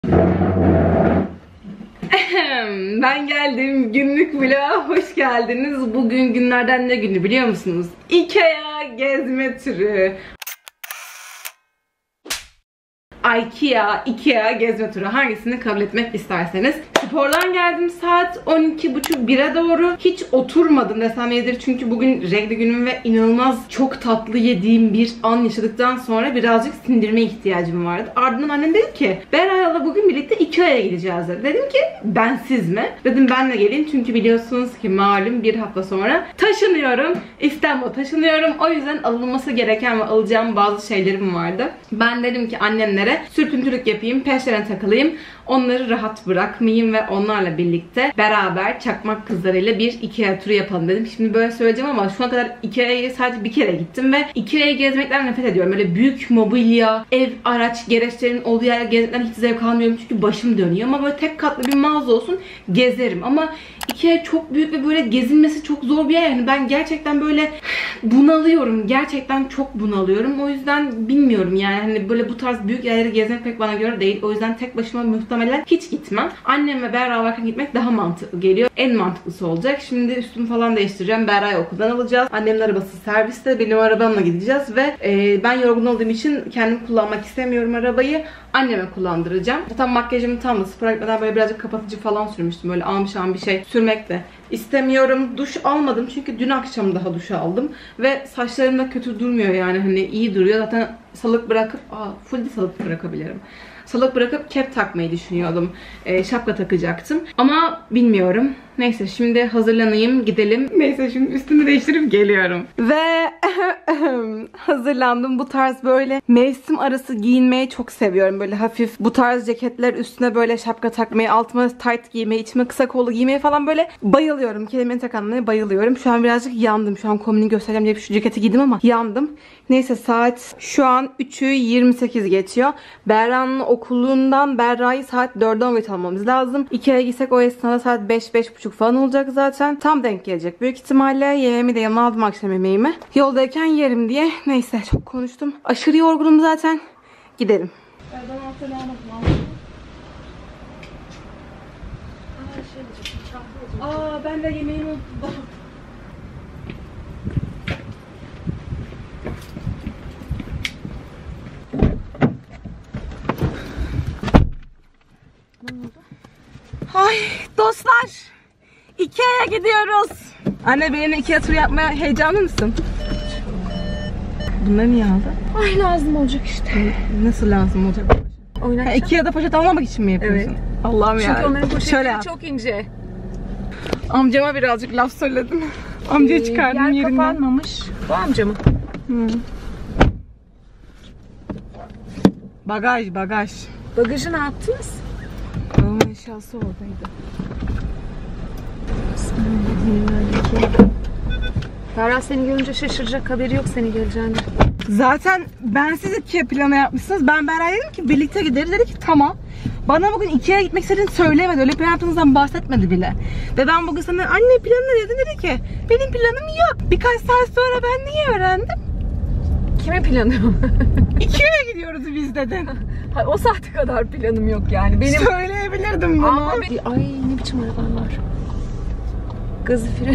Ben geldim. Günlük vloga hoş geldiniz. Bugün günlerden ne günü biliyor musunuz? IKEA gezme turu. IKEA gezme turu. Hangisini kabul etmek isterseniz. Spordan geldim, saat 12.30-1'e doğru. Hiç oturmadım desem yeridir. Çünkü bugün regl günüm ve inanılmaz çok tatlı yediğim bir an yaşadıktan sonra birazcık sindirme ihtiyacım vardı. Ardından annem dedi ki Berra'yla bugün birlikte IKEA'ya gideceğiz dedi. Dedim ki bensiz mi? Dedim ben de geleyim çünkü biliyorsunuz ki malum bir hafta sonra taşınıyorum. İstanbul'a taşınıyorum. O yüzden alınması gereken ve alacağım bazı şeylerim vardı. Ben dedim ki annemlere sürtüntülük yapayım, peşlerine takılayım. Onları rahat bırakmayayım ve onlarla birlikte beraber çakmak kızlarıyla bir IKEA turu yapalım dedim. Şimdi böyle söyleyeceğim ama şu ana kadar IKEA'ya sadece bir kere gittim ve IKEA'yı gezmekten nefret ediyorum. Böyle büyük mobilya, ev, araç, gereçlerin olduğu yerler gezmekten hiç zevk almıyorum çünkü başım dönüyor. Ama böyle tek katlı bir mağaza olsun gezerim. Ama IKEA çok büyük ve böyle gezilmesi çok zor bir yer. Yani ben gerçekten böyle bunalıyorum. Gerçekten çok bunalıyorum. O yüzden bilmiyorum yani hani böyle bu tarz büyük yerleri gezmek pek bana göre değil. O yüzden tek başıma muhtemelen hiç gitmem. Annem ve Berra varken gitmek daha mantıklı geliyor. En mantıklısı olacak. Şimdi üstümü falan değiştireceğim. Berra'yı okuldan alacağız. Annemin arabası serviste. Benim arabamla gideceğiz ve ben yorgun olduğum için kendim kullanmak istemiyorum arabayı. Anneme kullandıracağım. Zaten makyajımı tam da spor etmeden böyle birazcık kapatıcı falan sürmüştüm. Böyle almışam bir şey sürmek de istemiyorum. Duş almadım çünkü dün akşam daha duş aldım. Ve saçlarım da kötü durmuyor yani hani iyi duruyor. Zaten salık bırakıp, full de salık bırakabilirim. Salık bırakıp kep takmayı düşünüyordum. Şapka takacaktım. Ama bilmiyorum. Neyse şimdi hazırlanayım gidelim. Neyse şimdi üstümü değiştirip geliyorum. Ve hazırlandım. Bu tarz böyle mevsim arası giyinmeyi çok seviyorum. Böyle hafif bu tarz ceketler üstüne böyle şapka takmayı, altıma tight giymeyi, içime kısa kollu giymeyi falan böyle bayılıyorum. Kelimenin tek anlamına bayılıyorum. Şu an birazcık yandım. Şu an kombini göstereceğim diye şu ceketi giydim ama yandım. Neyse saat şu an 3'ü 28 geçiyor. Berra'nın okulundan Berra'yı saat 4'e 10 almamız lazım. IKEA'ya gitsek o esnada saat 5-5.30 falan olacak zaten. Tam denk gelecek büyük ihtimalle. Yemeğimi de yanıma aldım, akşam yemeğimi. Yoldayken yerim diye. Neyse çok konuştum. Aşırı yorgunum zaten. Gidelim. Ben de yemeğimi unuttum. Ay dostlar, IKEA'ya gidiyoruz. Anne benimle IKEA turu yapmaya heyecanlı mısın? Bunları niye aldın? Ay lazım olacak işte. Nasıl lazım olacak? IKEA'da poşet almamak için mi yapıyorsun? Evet. Allah'ım ya. Çünkü onların poşetleri çok ince. Amcama birazcık laf söyledim. Amcayı çıkardım yer yerinden. kapanmamış. Bu amca mı? Bagaj. Bagajı ne yaptınız? Babamın eşyası oradaydı. Ferhat seni görünce şaşıracak, haberi yok seni geleceğini. Zaten bensiz IKEA planı yapmışsınız. Ben Berra'ya dedim ki birlikte gideriz. Dedi ki tamam. Bana bugün IKEA'ya gitmek istediğini söylemedi. Öyle plan yaptığınızdan bahsetmedi bile. Ve ben bugün sana anne planı ne dedi ki benim planım yok. Birkaç saat sonra ben niye öğrendim? Kimin planı? IKEA'ya gidiyoruz biz dedin. O saate kadar planım yok yani. Benim söyleyebilirdim bunu. Ama ay ne biçim arabalar. Gazı freni.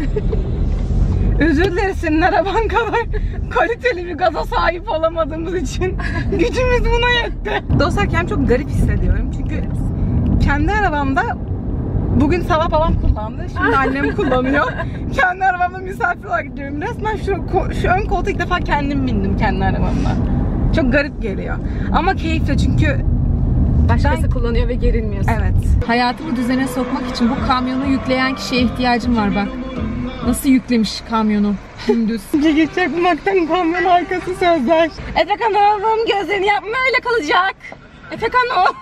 Özür dileriz senin araban kadar kaliteli bir gaza sahip olamadığımız için. Gücümüz buna yetti. Dostlar kendimi çok garip hissediyorum. Çünkü kendi arabamda bugün sabah babam kullandı. Şimdi annem kullanıyor. Kendi arabamda misafir olarak gidiyorum. Resmen şu ön koltuğa ilk defa kendim bindim kendi arabamda. Çok garip geliyor. Ama keyifli çünkü başkası kullanıyor ve gerilmiyorsun. Evet. Hayatımı düzene sokmak için bu kamyonu yükleyen kişiye ihtiyacım var bak. Nasıl yüklemiş kamyonu dümdüz. Gece çakmaktan kamyon arkası sözler. Efekan oğlum gözlerini yapma öyle kalacak. Efekan oğlum.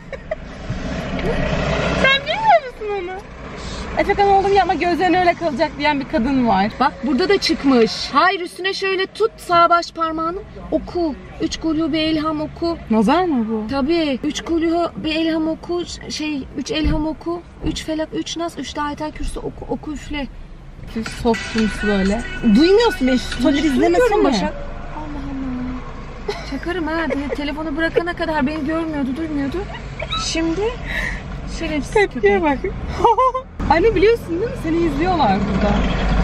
Sen bilmiyor musun onu? Efekan oğlum yapma gözlerini öyle kalacak diyen bir kadın var. Bak burada da çıkmış. Hayır üstüne şöyle tut sağ baş parmağını oku. 3 kulhu bir elham oku. Nazar mı bu? Tabii. 3 kulhu bir elham oku. 3 elham oku. 3 felak, 3 nas, 3 de ayetel kürsü oku üfle. Softumsu böyle. Duymuyorsun beni. Story izlemesin mi? Başak. Allah Allah. Çakarım ha. Telefonu bırakana kadar beni görmüyordu, duymuyordu. Şimdi şerefsiz Tepkiye bak. Anne biliyorsun değil mi? Seni izliyorlar burada.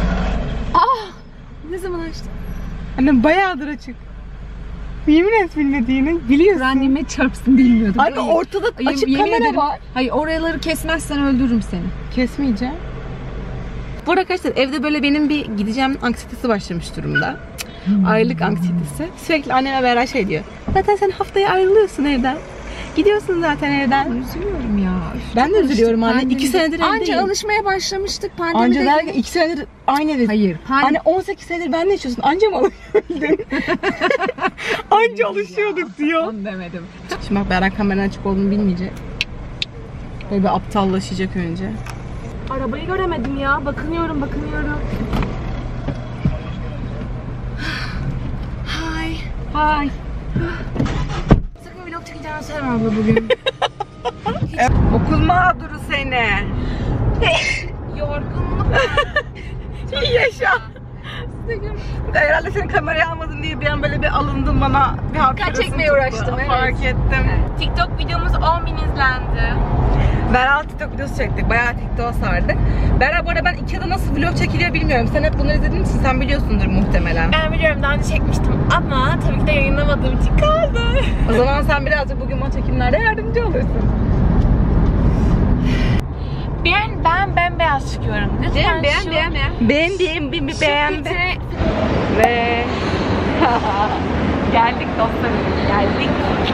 Ne zaman açtın? Anne bayağıdır açık. Yemin et bilmediğini biliyorsun. Anneme çarpsın bilmiyordum. Anne ortada açık Yemin kamera ederim. var. Hayır, oraları kesmezsen öldürürüm seni. Kesmeyeceğim. Bu arada arkadaşlar evde böyle benim bir gideceğim anksiyetesi başlamış durumda. Ayrılık anksiyetesi. Sürekli anneme beraber şey diyor. Zaten sen haftaya ayrılıyorsun evden. Gidiyorsun zaten evden. Üzülüyorum ya. Ben de üzülüyorum anne. 2 senedir evdeyim. Anca alışmaya başlamıştık pandemide. Anca derken 2 senedir aynı evde. Hayır. Anne 18 senedir benle yaşıyorsun. Anca mı alışıyordun? Anca alışıyorduk diyor. Onu demedim. Şimdi bak Beren kameranın açık olduğunu bilmeyecek. Böyle bir aptallaşacak önce. Arabayı göremedim ya. Bakınıyorum. Hi. Sakın vlog çekeceğini söyleme abla bugün. Okul mağduru seni. Yorgunluk. İyi yaşa. Herhalde seni kameraya almadın diye bir an böyle bir alındım bana. Bir hafiflesin çekmeye tuttu. uğraştım, evet. Fark ettim. TikTok videomuz 10.000 izlendi. Beraber TikTok videosu çektik. Bayağı TikTok'a sardık. Beraber bu arada ben Ikea'da nasıl vlog çekiliyor bilmiyorum. Sen hep bunları izlediğin için sen biliyorsundur muhtemelen. Ben biliyorum, daha önce çekmiştim ama tabii ki de yayınlamadığım için kaldı. O zaman sen birazcık bugün o çekimlerde yardımcı olursun. Ben bembeyaz çıkıyorum. Lütfen Beğendim, beğendim. Ve Geldik dostlarım, geldik.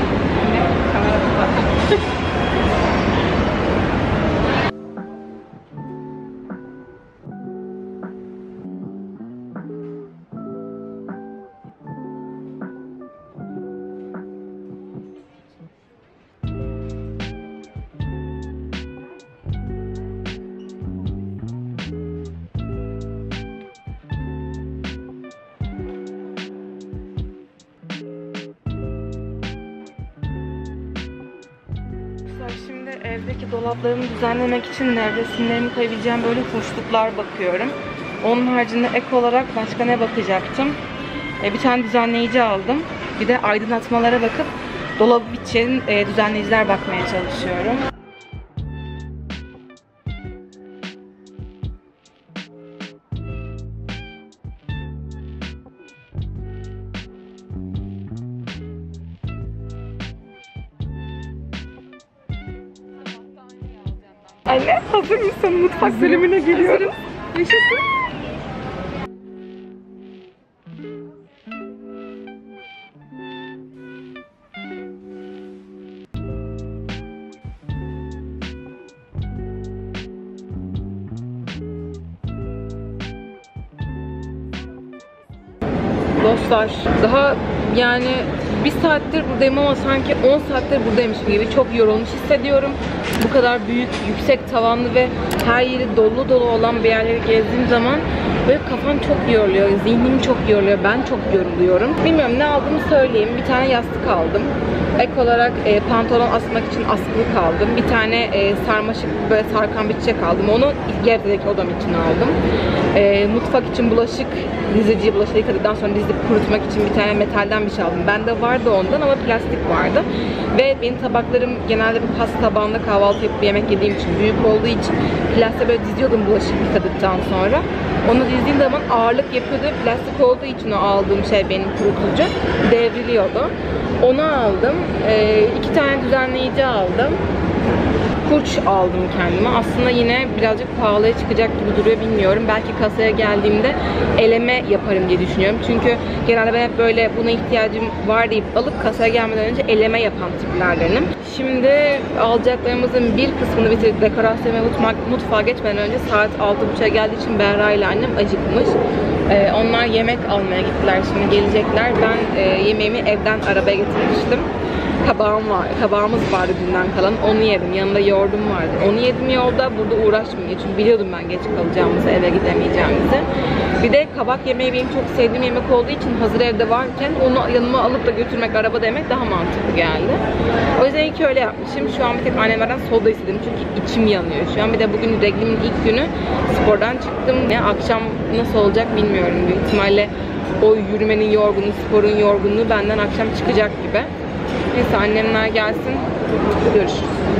Şimdi evdeki dolaplarımı düzenlemek için nevresimlerimi koyabileceğim böyle hoşluklar bakıyorum. Onun haricinde ek olarak başka ne bakacaktım? Bir tane düzenleyici aldım. Bir de aydınlatmalara bakıp dolabı için düzenleyiciler bakmaya çalışıyorum. Anne hazır mısın? Mutfak bölümüne geliyorum. Yaşasın. Dostlar daha yani bir saattir buradayım ama sanki 10 saattir buradaymışım gibi çok yorulmuş hissediyorum. Bu kadar büyük, yüksek tavanlı ve her yeri dolu dolu olan bir yerleri gezdiğim zaman böyle kafam çok yoruluyor, zihnim çok yoruluyor, ben çok yoruluyorum. Bilmiyorum ne aldığımı söyleyeyim. Bir tane yastık aldım. Ek olarak pantolon asmak için askılık aldım. Bir tane sarmaşık böyle sarkan bir çiçek aldım. Onu yerdeki odam için aldım. Mutfak için bulaşık, dizici bulaşığı yıkadıktan sonra dizip kurutmak için bir tane metalden bir şey aldım. Bende vardı ondan ama plastik vardı. Ve benim tabaklarım genelde bir pas tabağında kahvaltı yapıp yemek yediğim için büyük olduğu için plastiğe böyle diziyordum bulaşık yıkadıktan sonra. Onu dizdiğim zaman ağırlık yapıyordu. Plastik olduğu için o aldığım şey benim kurutucu devriliyordu. Onu aldım. 2 tane düzenleyici aldım. Fırç aldım kendime. Aslında yine birazcık pahalıya çıkacak gibi duruyor, bilmiyorum. Belki kasaya geldiğimde eleme yaparım diye düşünüyorum. Çünkü genelde ben hep böyle buna ihtiyacım var deyip alıp kasaya gelmeden önce eleme yapan tiplerdenim. Şimdi alacaklarımızın bir kısmını bitirdik. Dekorasyon ve mutfağa geçmeden önce saat 6.30'a geldiği için Berra ile annem acıkmış. Onlar yemek almaya gittiler, şimdi gelecekler. Ben yemeğimi evden arabaya getirmiştim. Kabağımız vardı dünden kalan. Onu yedim. Yanında yoğurdum vardı. Onu yedim yolda. Burada uğraşmayayım. Çünkü biliyordum ben geç kalacağımızı, eve gidemeyeceğimizi. Bir de kabak yemeği benim çok sevdiğim yemek olduğu için hazır evde varken onu yanıma alıp da götürmek, arabada yemek daha mantıklı geldi. O yüzden ilk öyle yapmışım. Şu an bir tek annemlerden soda istedim. Çünkü içim yanıyor şu an. Bir de bugün reglimin ilk günü, spordan çıktım. Akşam nasıl olacak bilmiyorum. Büyük ihtimalle O yürümenin yorgunluğu, sporun yorgunluğu benden akşam çıkacak gibi. Neyse annemler gelsin. Görüşürüz.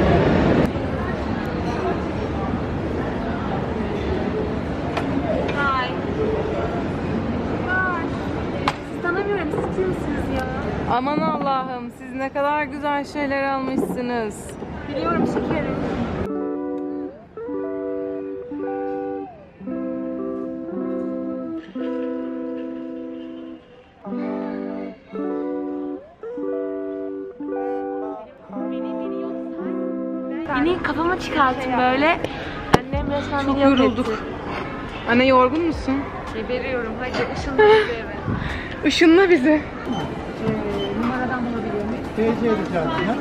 Tanımıyorum, siz kimsiniz ya? Aman Allah'ım, siz ne kadar güzel şeyler almışsınız. Biliyorum şekerim. Beni kafama çıkarttım böyle. Annem resmen Çok beni yok yorulduk. etti. Anne yorgun musun? Geberiyorum. Hadi ışınla bizi eve. Işınla bizi. Numaradan bulabiliyor muyum?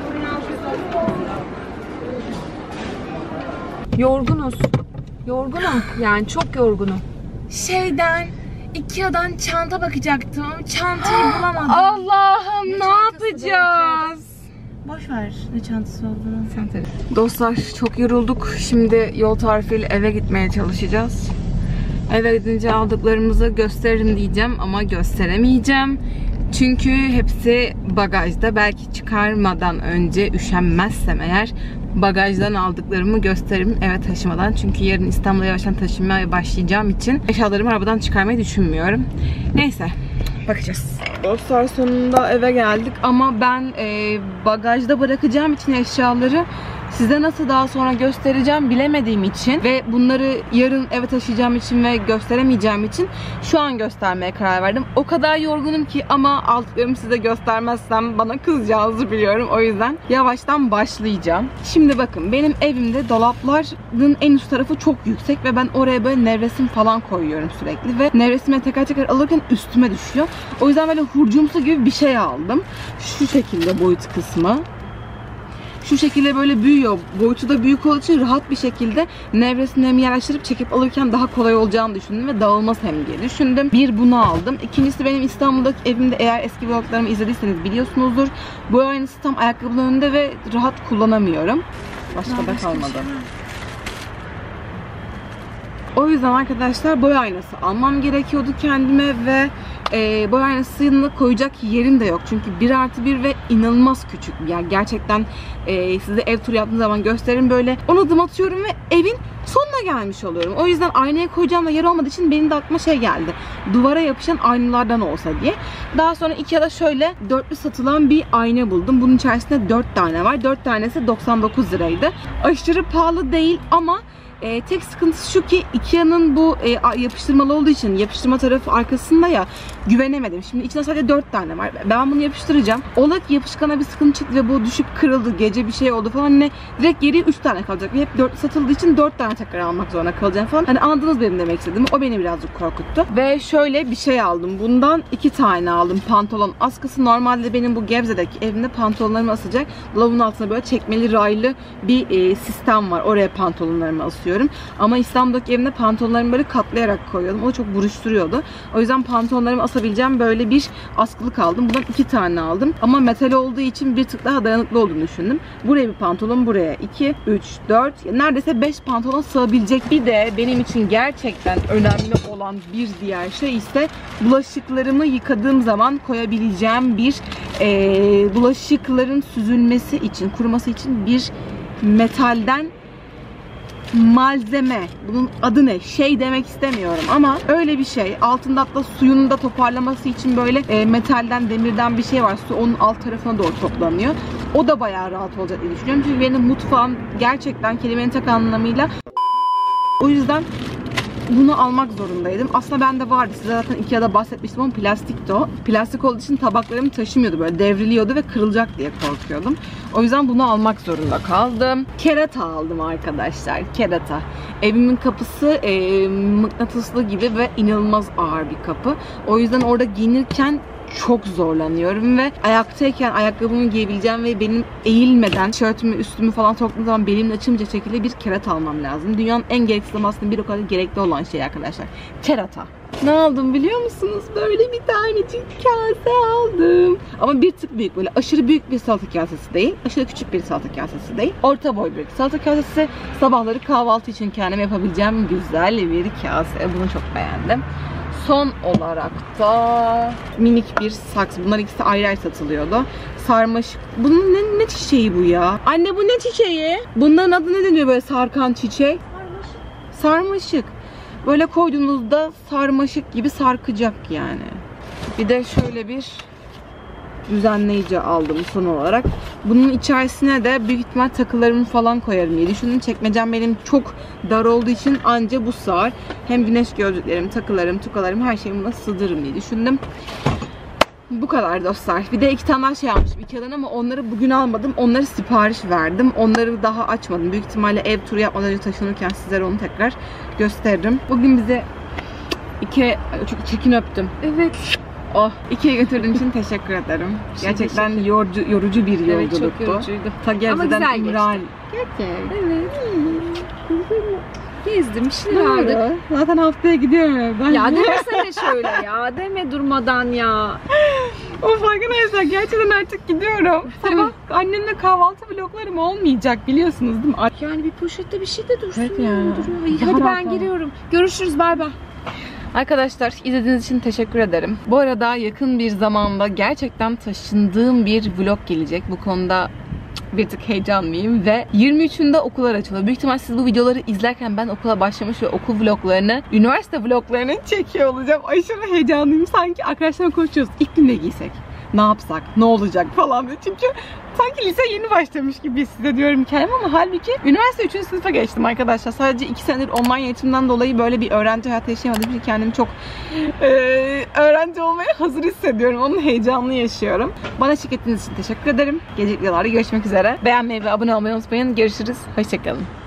Yorgunuz. Yorgunum. Yani çok yorgunum. Ikea'dan çanta bakacaktım. Çantayı bulamadım. Allah'ım ne yapacağız? Boş ver ne çantası olduğunu. Dostlar çok yorulduk. Şimdi yol tarifiyle eve gitmeye çalışacağız. Eve gidince aldıklarımızı gösteririm diyeceğim ama gösteremeyeceğim. Çünkü hepsi bagajda. Belki çıkarmadan önce üşenmezsem eğer bagajdan aldıklarımı gösteririm eve taşımadan. Çünkü yarın İstanbul'a yavaştan taşınmaya başlayacağım için eşyalarımı arabadan çıkarmayı düşünmüyorum. Neyse bakacağız. Dostlar sonunda eve geldik ama ben bagajda bırakacağım için eşyaları size nasıl daha sonra göstereceğim bilemediğim için ve bunları yarın eve taşıyacağım için ve gösteremeyeceğim için şu an göstermeye karar verdim. O kadar yorgunum ki ama aldıklarımı size göstermezsem bana kızacağınızı biliyorum. O yüzden yavaştan başlayacağım. Şimdi bakın benim evimde dolapların en üst tarafı çok yüksek ve ben oraya böyle nevresim falan koyuyorum sürekli ve nevresime teker teker alırken üstüme düşüyor. O yüzden böyle hurcumsu gibi bir şey aldım. Şu şekilde boyut kısmı. Şu şekilde böyle büyüyor. Boyutu da büyük olduğu için rahat bir şekilde nevresimlerimi yerleştirip çekip alırken daha kolay olacağını düşündüm ve dağılmaz hem diye düşündüm. Bir bunu aldım. İkincisi benim İstanbul'daki evimde eğer eski vloglarımı izlediyseniz biliyorsunuzdur. Bu aynısı tam ayakkabının önünde ve rahat kullanamıyorum. Başka da kalmadı. O yüzden arkadaşlar boy aynası almam gerekiyordu kendime ve boy aynasını koyacak yerim de yok. Çünkü 1+1 ve inanılmaz küçük. Yani gerçekten size ev turu yaptığım zaman gösteririm böyle. 10 adım atıyorum ve evin sonuna gelmiş oluyorum. O yüzden aynaya koyacağım da yer olmadığı için benim de aklıma şey geldi. Duvara yapışan aynalardan olsa diye. Daha sonra Ikea'da şöyle dörtlü satılan bir ayna buldum. Bunun içerisinde 4 tane var. 4 tanesi 99 liraydı. Aşırı pahalı değil ama tek sıkıntısı şu ki Ikea'nın bu yapıştırmalı olduğu için yapıştırma tarafı arkasında ya güvenemedim. Şimdi içinde sadece 4 tane var. Ben bunu yapıştıracağım. Ola ki yapışkana bir sıkıntı çıktı ve bu düşüp kırıldı. Gece bir şey oldu falan. Ne direkt geriye 3 tane kalacak. Ve hep 4 satıldığı için 4 tane tekrar almak zorunda kalacağım falan. Hani anladınız benim demek istediğimi. O beni birazcık korkuttu. Ve şöyle bir şey aldım. Bundan 2 tane aldım. Pantolon askısı. Normalde benim bu Gebze'deki evimde pantolonlarımı asacak. Dolabın altına böyle çekmeli raylı bir sistem var. Oraya pantolonlarımı asıyorum. Ama İstanbul'daki evimde pantolonlarımı böyle katlayarak koyuyordum. O da çok buruşturuyordu. O yüzden pantolonlarımı asabileceğim böyle bir askılık aldım. Bundan 2 tane aldım. Ama metal olduğu için bir tık daha dayanıklı olduğunu düşündüm. Buraya bir pantolon, buraya 2, 3, 4, neredeyse 5 pantolon sığabilecek. Bir de benim için gerçekten önemli olan bir diğer şey ise bulaşıklarımı yıkadığım zaman koyabileceğim bir bulaşıkların süzülmesi için, kuruması için bir metalden malzeme. Bunun adı ne? Şey demek istemiyorum ama öyle bir şey. Altında hatta suyunu da toparlaması için böyle metalden, demirden bir şey var. Su onun alt tarafına doğru toplanıyor. O da bayağı rahat olacak diye düşünüyorum. Çünkü benim mutfağım gerçekten kelimenin tek anlamıyla. O yüzden bunu almak zorundaydım. Aslında bende vardı. Size zaten Ikea'da bahsetmiştim ama plastikti o. Plastik olduğu için tabaklarımı taşımıyordu. Böyle devriliyordu ve kırılacak diye korkuyordum. O yüzden bunu almak zorunda kaldım. Kerata aldım arkadaşlar. Kerata. Evimin kapısı mıknatıslı gibi ve inanılmaz ağır bir kapı. O yüzden orada giyinirken çok zorlanıyorum ve ayaktayken ayakkabımı giyebileceğim ve benim eğilmeden tişörtümü, üstümü falan soktuğum zaman belimle açılmayacak şekilde bir kerata almam lazım. Dünyanın en gereksiz ama aslında bir o kadar gerekli olan şey arkadaşlar. Kerata. Ne aldım biliyor musunuz? Böyle bir tanecik kase aldım. Ama bir tık büyük, böyle aşırı büyük bir salata kasesi değil. Aşırı küçük bir salata kasesi değil. Orta boy bir salata kasesi. Sabahları kahvaltı için kendime yapabileceğim güzel bir kase. Bunu çok beğendim. Son olarak da minik bir saksı. Bunlar ikisi ayrı ayrı satılıyordu. Sarmaşık. Bunun ne çiçeği bu ya? Anne bu ne çiçeği? Bunların adı ne deniyor böyle sarkan çiçek? Sarmaşık. Böyle koyduğunuzda sarmaşık gibi sarkacak yani. Bir de şöyle bir düzenleyici aldım son olarak. Bunun içerisine de büyük ihtimal takılarımı falan koyarım diye düşündüm. Çekmecem benim çok dar olduğu için anca bu sığar. Hem güneş gözlüklerim, takılarım, tukalarım her şeyimi buna sığdırırım diye düşündüm. Bu kadar dostlar. Bir de 2 tane daha şey almışım Ikea'dan ama onları bugün almadım. Onları sipariş verdim. Onları daha açmadım. Büyük ihtimalle ev turu yapmadan önce taşınırken sizlere onu tekrar gösteririm. Bugün bize çok çirkin öptüm. Evet. Oh, Ikea'ya götürdüğün için teşekkür ederim. Gerçekten yorucu bir yolculuktu. Evet, çok yorucuydu. Ta Ama güzel İmral. geçti. Evet. Gezdim, bir şeyler aldık. Zaten haftaya gidiyorum evden. Ya demesene şöyle ya. Deme durmadan ya. Of arkadaşlar gerçekten artık gidiyorum. Sabah annemle kahvaltı vloglarım olmayacak biliyorsunuz değil mi? Yani bir poşette bir şey de dursun. Evet ya. Duruyor. İyi, hadi ben giriyorum. Görüşürüz, bay bay. Arkadaşlar izlediğiniz için teşekkür ederim. Bu arada yakın bir zamanda gerçekten taşındığım bir vlog gelecek. Bu konuda bir tık heyecanlıyım ve 23'ünde okullar açılıyor. Büyük ihtimal siz bu videoları izlerken ben okula başlamış ve okul vloglarını, üniversite vloglarını çekiyor olacağım. Aşırı heyecanlıyım. Sanki arkadaşlarımla konuşuyoruz. İlk gün ne giysek? Ne yapsak? Ne olacak falan diye. Çünkü sanki lise yeni başlamış gibi hissediyorum kendimi ama halbuki üniversite 3. sınıfa geçtim arkadaşlar. Sadece 2 senedir online eğitimden dolayı böyle bir öğrenci hayatı yaşayamadığım için kendimi çok öğrenci olmaya hazır hissediyorum. Onun heyecanını yaşıyorum. Bana eşlik ettiğiniz için teşekkür ederim. Gelecek videolarda görüşmek üzere. Beğenmeyi ve abone olmayı unutmayın. Görüşürüz. Hoşçakalın.